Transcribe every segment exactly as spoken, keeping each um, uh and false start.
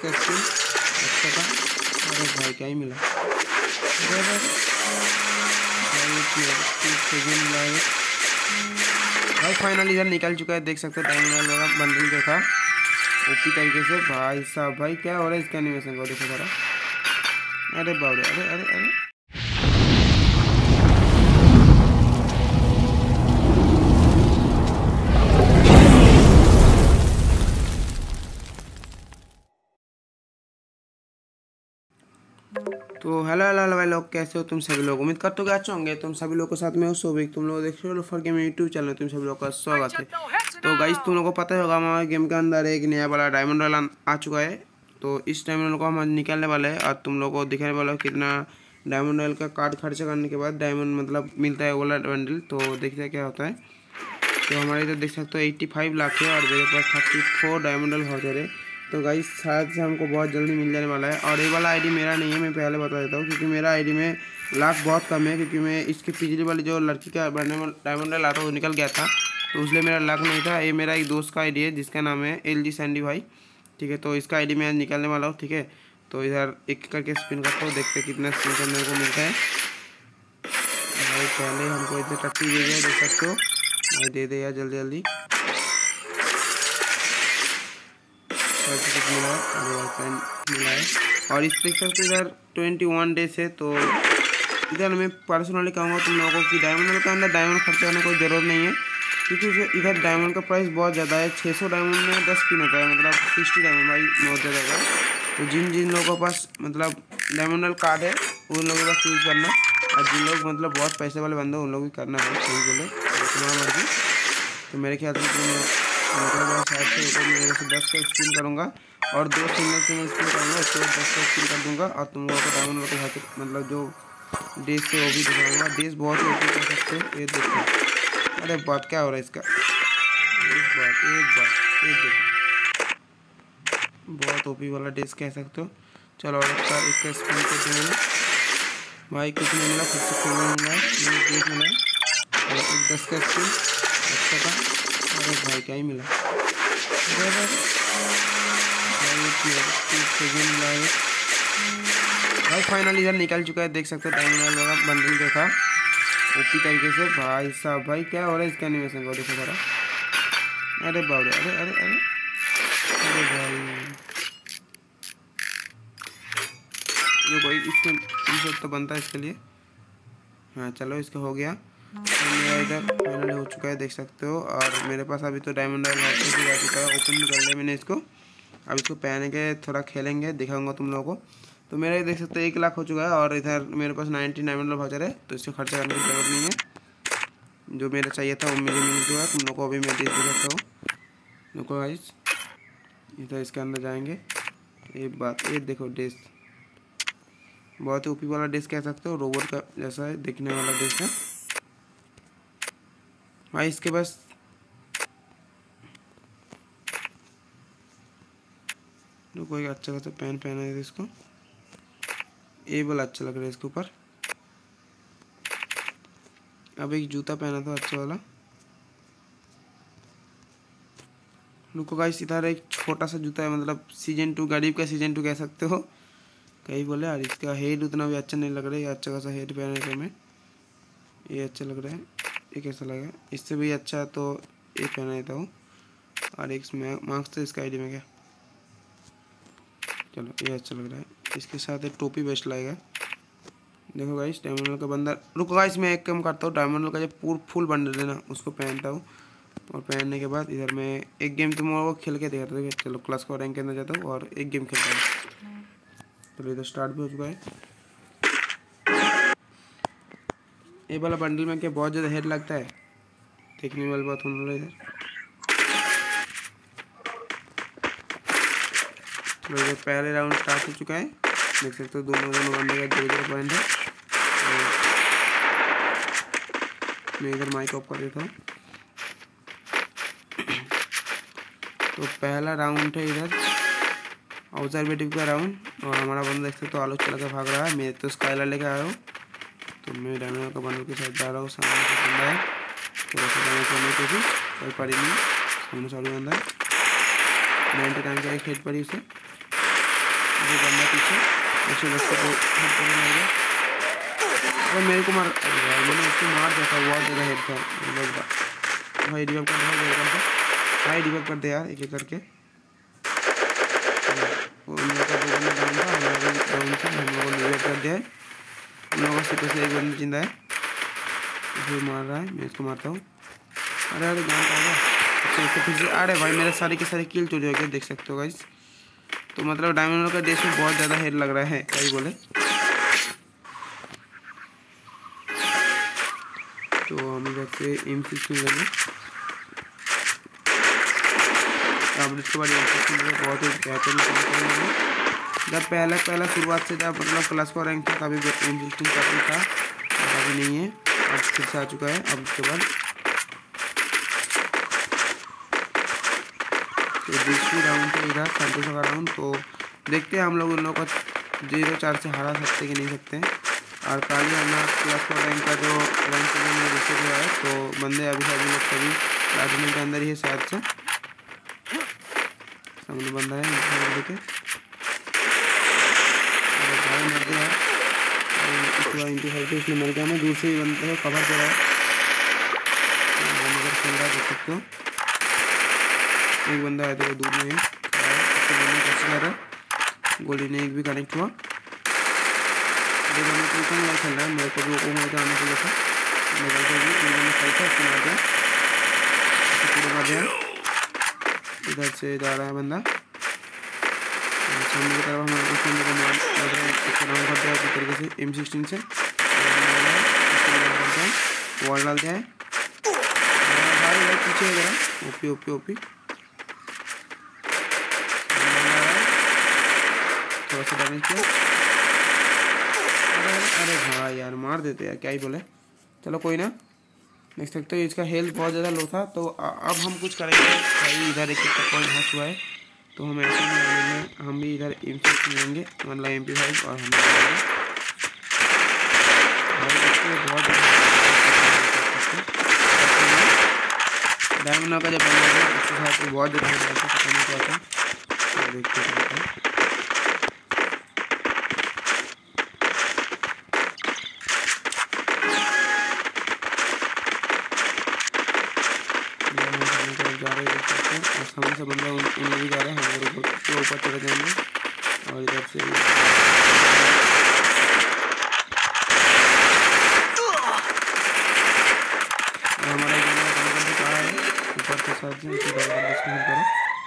का स्किन अच्छा था। अरे भाई क्या ही मिला, अरे भाई भाई फाइनली इधर निकल चुका है, देख सकते हो डायमंड वाला बंडल जो था ओपी तरीके से। भाई साहब भाई क्या हो रहा है इसका एनिमेशन को देखो जरा, अरे बाप रे, अरे अरे अरे तो हेलो हेलो हेलो भाई लोग, कैसे हो तुम सभी लोग। उम्मीद करते हो कि अच्छे होंगे। तुम सभी लोग के साथ में हो सोबिक, तुम लोग देख रहे हो लोफर गेम यूट्यूब चैनल, तुम सभी लोग का स्वागत है। तो गाइस तुम लोगों को पता होगा हमारे गेम के अंदर एक नया वाला डायमंड वाला आ चुका है। तो इस डायमंड को हम निकालने वाले हैं और तुम लोग को दिखाने वाला है कितना डायमंड रॉयल का कार्ड खर्चा करने के बाद डायमंड मतलब मिलता है वाला बंडल। तो देखते हैं क्या होता है। तो हमारे इधर देख सकते हो एट्टी फाइव लाख है और मेरे पास thirty four diamond royal voucher है। तो गाइस शायद से हमको बहुत जल्दी मिल जाने वाला है। और ये वाला आईडी मेरा नहीं है, मैं पहले बता देता हूँ, क्योंकि मेरा आईडी में लाख बहुत कम है। क्योंकि मैं इसकी पिछली वाली जो लड़की का डायमंड रॉयल आता वो निकल गया था, तो इसलिए मेरा लाख नहीं था। ये मेरा एक दोस्त का आईडी है जिसका नाम है एल जी सैंडी भाई, ठीक है। तो इसका आईडी मैं निकालने वाला हूँ, ठीक है। तो इधर एक करके स्पिन करता हूँ, देखते कितना स्पिन करने को मिलता है। भाई पहले हमको इधर टट्टी दे दिया, देख सकते हो भाई, दे दे यार जल्दी जल्दी। मिला है, अरे यार पेन मिला है। और इस देख सकते हो इधर ट्वेंटी वन डेज है। तो इधर मैं पर्सनली कहूँगा तुम लोगों को कि डायमंड के अंदर डायमंड खर्चा करने कोई ज़रूरत नहीं है, क्योंकि इधर डायमंड का प्राइस बहुत ज़्यादा है। छः सौ डायमंड में दस पिन होता है, मतलब सिक्सटी डायमंड भाई बहुत ज़्यादा है। तो जिन जिन लोगों के पास मतलब डायमंड कार्ड है उन लोगों के पास यूज़ करना, और जिन लोग मतलब बहुत पैसे वाले बंदे उन लोग भी करना है, सही बोले तुम्हारा मर्जी। तो मेरे ख्याल से तुम मतलब शायद से ऊपर मेरे से दस का स्पिन करूँगा और दो सिंगल सिंगल स्पिन करूँगा, उसके बाद दस का स्पिन कर दूँगा। और तुम लोगों को डायमंड को हाथ मतलब जो डेज से वो भी दिखाऊँगा। डेज बहुत ही ओपी कर सकते हो, ये देखो। अरे बात क्या हो रहा है इसका, एक बात एक बात एक देखो, बहुत ओपी वाला डेज कह सकते हो। चलो और एक का एक का स्पिन कर दूँगा भाई, कुछ नहीं मिला, फिर से खेलने मिला डेज मिला एक दस का स्पिन अच्छा था। अरे भाई क्या ही मिला, अरे भाई भाई फाइनली इधर निकल चुका है, देख सकते हो डायमंड वाला बंडल जो था ओपी तरीके से। भाई साहब भाई क्या हो रहा है इसका एनिमेशन को देखो जरा, अरे बाप रे, अरे अरे अरे अरे भाई जो कोई इसके तो बनता है इसके लिए। हाँ चलो इसका हो गया। तो मेरा इधर फाइनल हो चुका है, देख सकते हो। और मेरे पास अभी तो डायमंड रॉयल वाउचर भी आ चुका है, ओपन भी कर लिया मैंने इसको। अब इसको पहन के थोड़ा खेलेंगे, दिखाऊंगा तुम लोगों को। तो मेरा देख सकते हो एक लाख हो चुका है और इधर मेरे पास नाइन्टी डायमंड रॉयल वाउचर है, तो इसको खर्चा करने की जरूरत नहीं है। जो मेरा चाहिए था वो मुझे मिल चुका है। तुम लोग को अभी मैं देख दिखाता हूँ, देखो गाइस इधर इसके अंदर जाएंगे। एक बात ये देखो, डेस बहुत ही ओपी वाला डेस कह सकते हो, रोबोट का जैसा है देखने वाला डेस है भाई। इसके पास तो कोई अच्छा खासा पैन पहना है इसको, ये वाला अच्छा लग रहा है इसके ऊपर। अब एक जूता पहना था अच्छा वाला। लुको गाइस इधर एक छोटा सा जूता है, मतलब सीजन टू गरीब का सीजन टू कह सकते हो कहीं बोले। और इसका हेड उतना भी अच्छा नहीं लग रहा है, अच्छा खासा हेड पहने थे मैं, ये अच्छा लग रहा है। ये कैसा लगा, इससे भी अच्छा तो ये पहना देता हूँ। और एक मार्क्स तो इसका आईडी में क्या, चलो ये अच्छा लग रहा है। इसके साथ एक टोपी बेस्ट लगेगा। देखो गाइस डायमंड का बंदा, रुको गाइस मैं एक काम करता हूँ, डायमंड का जो पूरा फुल बंडल है ना उसको पहनता हूँ। और पहनने के बाद इधर मैं एक गेम तुम लोगों को खेल के दिखाता हूँ। चलो क्लास का रैंक के अंदर जाता हूँ और एक गेम खेलता हूँ। चलो इधर स्टार्ट भी हो चुका है। ये वाला बंडल में क्या बहुत ज़्यादा हेड लगता है, देखने वाली बात होने वाला इधर। तो इधर पहले राउंड स्टार्ट हो चुका है, देख सकते हो दोनों दोनों बंदे का दो दो पॉइंट है। मैं इधर माइक ऑफ कर देता हूँ। तो पहला राउंड है इधर ऑब्जर्वेटिव का राउंड, और हमारा बंदा देख सकते हो आलू चला के भाग रहा है। मैं तो स्काइलर लेके आया हूँ, तो मैं डायमंड का बंदर के साथ जा रहा हूँ। सामने से बंदा है, थोड़ा सा डायमंड करने की कोशिश कर पड़ी नहीं, सामने से बंदा है। नाइन्टी टाइम का एक हेड पड़ी उसे। जो बंदा पीछे उसे बच्चे को हेड करने लग गया। अरे मेरे को मार, अरे यार मैंने उसको मार दिया था, बहुत ज़्यादा हेड था मतलब। भाई रिवाइव कर दे भाई, भाई रिवाइव कर दे यार एक एक करके। वो उन लोगों का दो बंदा डाउन था, हम लोगों को डाउन था, हम लोगों को रिवाइव कर दिया है। उन लोगों से से एक बंदा जिंदा है, जो मार रहा है, मैं इसको मारता हूँ। अरे अरे जान पाएगा। अच्छा इसको फिर से, अरे भाई मेरे सारे के सारे किल चोरी हो गए, देख सकते हो गाइस। तो मतलब डायमंड का डेस में बहुत ज़्यादा हेड लग रहा है, क्या ही बोले। तो हम इधर से एम सिक्सटीन लेंगे, अब इसके बाद एम सिक्सटीन बहुत ही बेहतरीन करेंगे। जब पहला पहला शुरुआत से जब मतलब क्लास का रैंक था तभी एम सिक्सटीन काफ़ी था, अभी नहीं है, अब फिर से आ चुका है। अब उसके बाद तो दूसरी राउंड है इधर संतोष का राउंड। तो देखते हैं हम लोग उन लोगों को जीरो चार से हरा सकते कि नहीं सकते हैं। और कल ही हमारा क्लास फोर रैंक का जो रैंक में रिसीव हुआ है, तो बंदे अभी सभी लोग सभी प्लेटिनम के अंदर ही है शायद से, सामने बंदा है लेके। अरे भाई मर गया, इसके बाद इंटी फाइव इसमें मर गया। मैं दूर से ही बंदा है कवर कर रहा है, खेल रहा है देख सकते हो। एक बंदा है तो वो दूर में है, उसको बोलने की कोशिश कर रहा है, गोली ने एक भी कनेक्ट हुआ। देखो मैं तो कौन खेल रहा है, मेरे को भी वो मजा आने चाहिए था, मेरे को भी तीन बंदा खेल था, उसको मार दिया, पूरा मार दिया। इधर से जा रहा है बंदा सामने की तरफ, हमारे उस बंदे को मार इसको डाउन कर दिया उसी तरीके से एम सिक्सटीन से वॉल डाल दिया है। भाई भाई पीछे गया, ओपी ओपी ओपी थोड़ा सा डैमेज किया। अरे अरे भाई यार मार देते यार, क्या ही बोले। चलो कोई ना, देख सकते हो इसका हेल्थ बहुत ज़्यादा लो था। तो अब हम कुछ करेंगे भाई, इधर एक एक पॉइंट हाथ हुआ है तो हम ऐसे नहीं लेंगे, हम भी इधर एम सिक्सटीन लेंगे मतलब एम पी फाइव, और हम बहुत डायमंड का जब बंदा है उसके साथ बहुत ज़्यादा पता नहीं क्या था, देखते हैं। जा रहे हैं और सामने से बंदा उन उन भी जा रहा है, हम लोग ऊपर ऊपर चले जाएंगे। और इधर से हमारा कहा है ऊपर के साथ करो।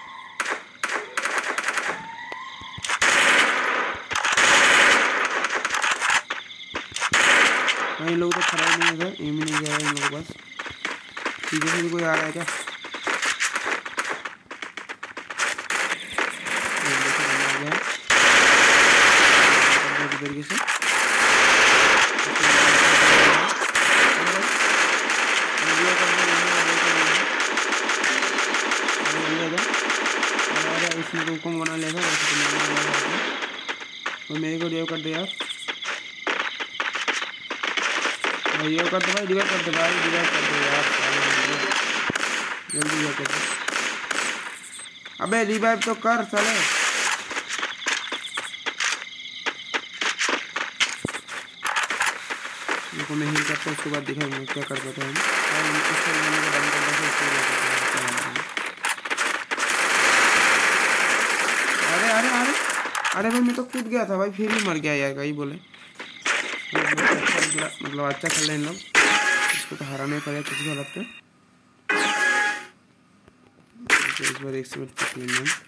इन लोग तो खड़ा ही नहीं है, एम ही नहीं जा रहा है इन लोगों के पास। पीछे से भी कोई आ रहा है क्या? तरीके से इसमें हुक्म बना लेगा तो मेरे को रिवाइव कर दे यार, रिवाइव कर दे भाई, रिवाइव कर दे भाई, रिवाइव कर दे यार, जल्दी रिवाइव कर दे। अबे रिवाइव तो कर साले। को मैं हिल करता हूँ, उसके बाद दिखाएंगे क्या कर पाता है। अरे अरे अरे अरे भाई मैं तो कूद गया था भाई, फिर भी मर गया यार, कहीं बोले मतलब अच्छा खेल रहे हैं लोग, इसको तो हराने पड़ेगा किसी हालत पे। इस बार एक से तक लेंगे हम।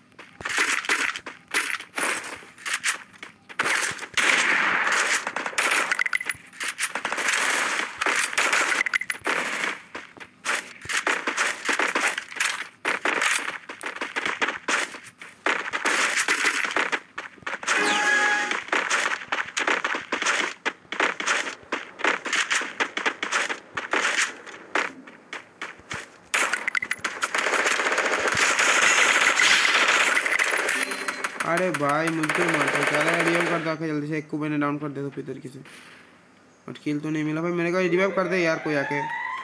अरे भाई मुझे मारता क्या रहा है, रिवाइव कर दो आके जल्दी से, एक को मैंने डाउन कर दे दो फिर तरीके से। और किल तो नहीं मिला भाई मेरे को, रिवाइव कर दे यार कोई आके,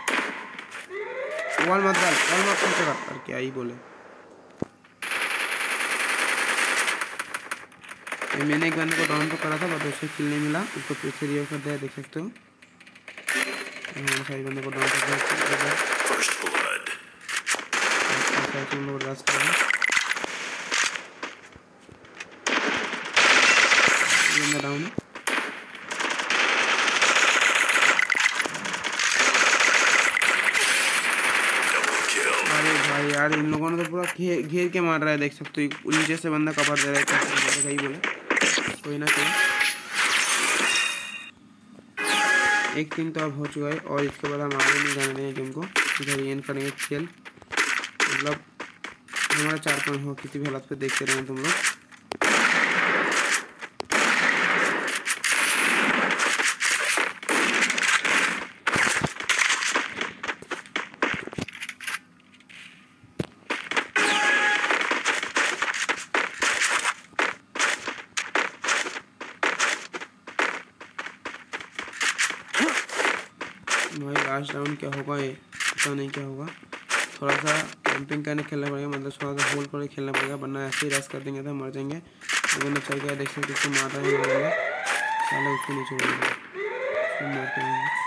वॉल मत डाल, वॉल मत कर, क्या ही बोले। मैंने एक बंदे को डाउन तो करा था बट उससे किल नहीं मिला, उसको फिर से रिवाइव कर दिया, देख सकते हो। सारे बंदे को डाउन कर दिया, तुम लोग रश करो। बंदा डाउन है। अरे भाई यार इन लोगों ने तो पूरा घेर घेर के मार रहा है, देख सकते हो। नीचे से बंदा कवर दे रहा है, सही बोले, कोई ना कोई एक टीम तो अब हो चुका है और इसके बाद हम आगे नहीं जाने देंगे गेम को, इधर एंड करेंगे खेल। मतलब हमारा चार पॉइंट हो किसी भी हालत पे, देखते रहें तुम लोग। भाई लास्ट राउंड क्या होगा ये पता नहीं क्या होगा, थोड़ा सा कैंपिंग करने खेलना पड़ेगा, मतलब थोड़ा सा होल्ड करके खेलना पड़ेगा, वरना ऐसे ही रश कर देंगे तो मर जाएंगे। अगर न चल गया, देख सकते उसको मार रहा है, साले उसको नहीं छोड़ेंगे, उसको मारते रहेंगे।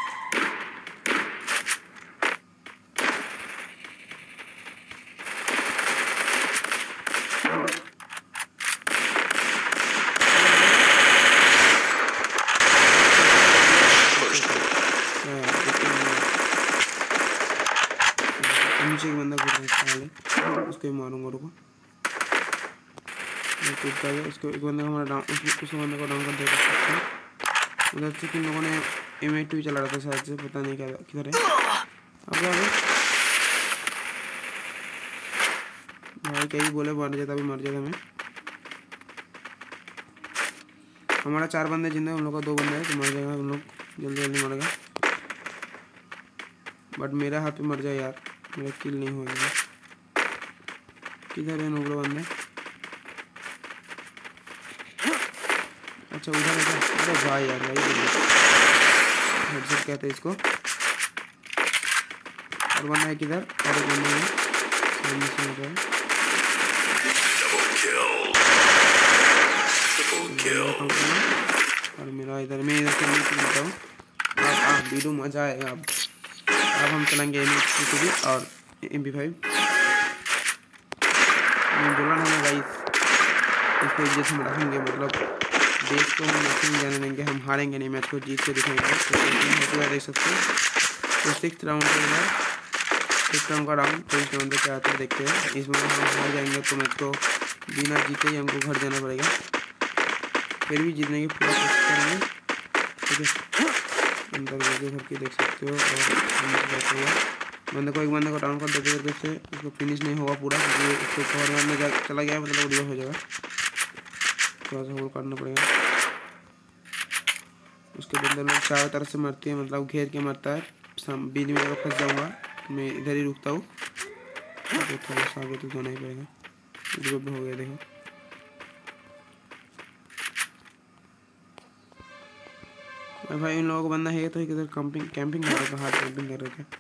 नीचे एक बंदा घुस रहा है, उसको ही मारूंगा, रुको मैं कूद कर गया। उसको एक बंदा हमारा डाउन, उस उस बंदे को डाउन कर दिया। उधर से किन लोगों ने एम ए टू चला रहा था शायद से, पता नहीं क्या किधर है। अब क्या भाई कहीं बोले मर जाता, अभी मर जाता मैं। हमारा चार बंदे जिंदा, उन लोग का दो बंदे है, तो मर जाएगा उन लोग, जल्दी जल्दी मरेगा। बट मेरा हाथ पे मर जाए यार, मेरा किल नहीं होगा। किधर है नोबड़ो बंदे? अच्छा उधर है, अरे भाई यार भाई हेडसेट कहते हैं इसको। और बंदा है किधर, और एक बंदा है सामने से उधर। और मेरा इधर में इधर से नहीं चलता हूँ। अब आप वीडियो मजा आएगा। अब अब हम चलेंगे एम टू भी और एम पी फाइव। मैं बोला ना भाई, इसको इज्जत हम रखेंगे, मतलब देश को हम ऐसे नहीं जाने देंगे, हम हारेंगे नहीं, मैच को जीत के दिखाएंगे। तो देख सकते हैं तो सिक्स राउंड के बाद सिक्स राउंड का राउंड ट्वेंटी राउंड क्या आता है देखते हैं। इसमें हम हार जाएंगे तो मैच को बिना जीते ही हमको घर जाना पड़ेगा, फिर भी जीतने की पूरा कोशिश करेंगे, ठीक है। अंदर घर के देख सकते हो। और बंदे को एक बंदे को डाउन कर देते करके से उसको फिनिश नहीं होगा पूरा, क्योंकि उसको कवर मारने जा चला गया, मतलब रिवर्स हो जाएगा, थोड़ा सा होल्ड करना पड़ेगा। उसके बंदे लोग चारों तरफ से मरते हैं, मतलब घेर के मरता है। बीच में अगर फंस जाऊँगा मैं इधर ही रुकता हूँ, तो थोड़ा सा आगे तो जाना ही पड़ेगा। ग्रुप हो गया देखो, भाई इन लोगों को बंदा है तो किधर कैंपिंग कैंपिंग कर रहा था, हार्ड कैंपिंग कर रहे थे।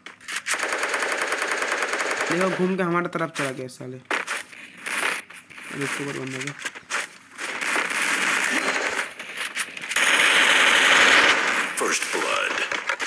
देखो घूम के हमारे तरफ चला गया साले, अब इसके ऊपर बंदा गया। First blood.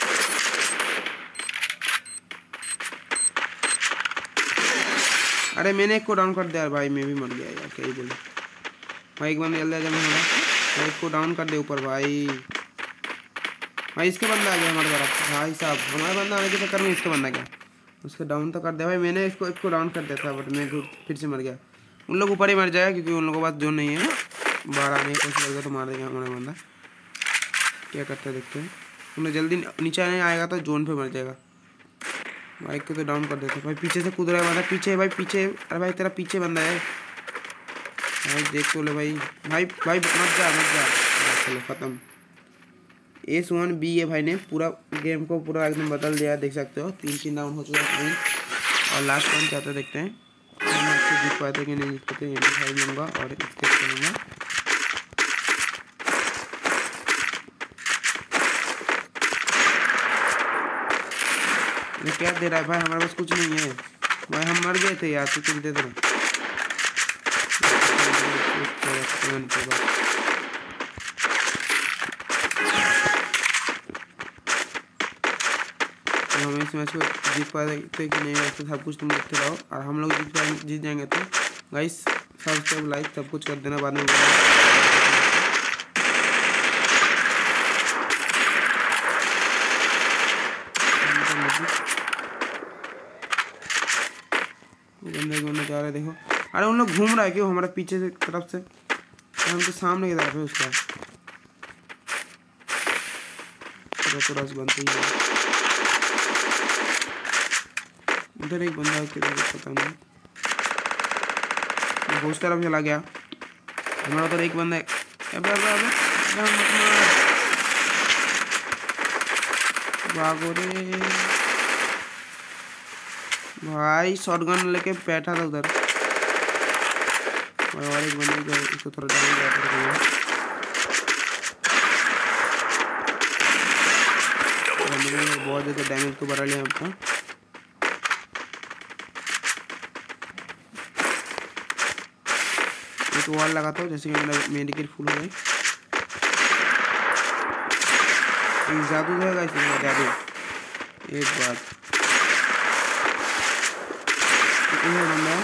अरे मैंने एक को डाउन कर दिया भाई, मैं भी मर गया यार, क्या ही बोले भाई। एक बंदा जल्दी आ जाए, मैं एक को डाउन कर दे ऊपर भाई। भाई इसके बंदा आ गया हमारे तरफ, भाई साहब हमारा बंदा आने के चक्कर में इसका बंदा गया, उसको डाउन तो कर दिया भाई मैंने, इसको इसको डाउन कर दिया था, बट मैं फिर से मर गया। उन लोग ऊपर ही मर जाएगा क्योंकि उन लोगों के पास जोन नहीं है, बाहर आने की कोशिश करेगा तो मार देगा हमारा बंदा। क्या करता है देखते हैं, उन्हें जल्दी नीचे नहीं आएगा तो जोन पे मर जाएगा। बाइक को तो डाउन कर देते भाई, पीछे से कूद रहा है बंदा, पीछे भाई पीछे। अरे भाई तेरा पीछे बंदा है भाई, देख तो ले भाई। भाई भाई मत जा मत जा, चलो खत्म। एस वन बी ए भाई ने पूरा गेम को पूरा एकदम बदल दिया, देख सकते हो। तीन तीन राउंड हो चुका है और लास्ट राउंड क्या आता देखते हैं, हम अच्छे जीत पाते कि नहीं जीत पाते। एम पी फाइव लूँगा और स्केच करूँगा। क्या दे रहा है भाई, हमारे पास कुछ नहीं है भाई, हम मर गए थे यार, तो कुछ दे दो। मिनट के बाद। तो हम इस मैच को जीत पाते कि नहीं, वैसे सब कुछ तुम देखते रहो। और हम लोग जीत पाए जीत जाएंगे तो गाइस सब्सक्राइब लाइक सब कुछ कर देना बाद में। बंदे बंदे जा रहे देखो। अरे उन लोग घूम रहा है क्यों हमारे पीछे से तरफ से, हम तो सामने की तरफ है उसका। तो रस बनते ही है। उधर एक बंदा किधर पता नहीं, वो उस तरफ चला गया। हमारा उधर एक बंदा है। अबे अबे अबे भागो रे भाई, शॉटगन लेके बैठा था उधर। और एक बंदे को इसको थोड़ा डाउन किया। बहुत ज़्यादा डैमेज को बढ़ा लिया हमको। एक वॉल लगाता हूँ जैसे कि मेरा मेडिकेट फुल हो जाए। जादू रहेगा इसमें, जादू एक बात बंदा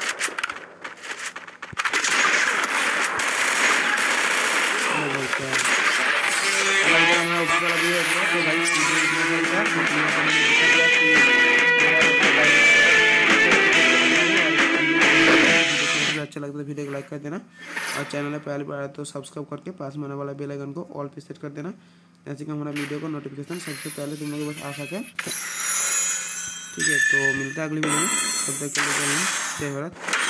अच्छा लगता है वीडियो को लाइक कर देना और चैनल में पहले बार तो सब्सक्राइब करके पास में आने वाला बेल आइकन को ऑल पे सेट कर देना, जैसे कि हमारा वीडियो को नोटिफिकेशन सबसे पहले तुम लोगों के पास आ सके। ठीक है, तो मिलता है अगली वीडियो में, तब तक के लिए जय हिंद जय भारत।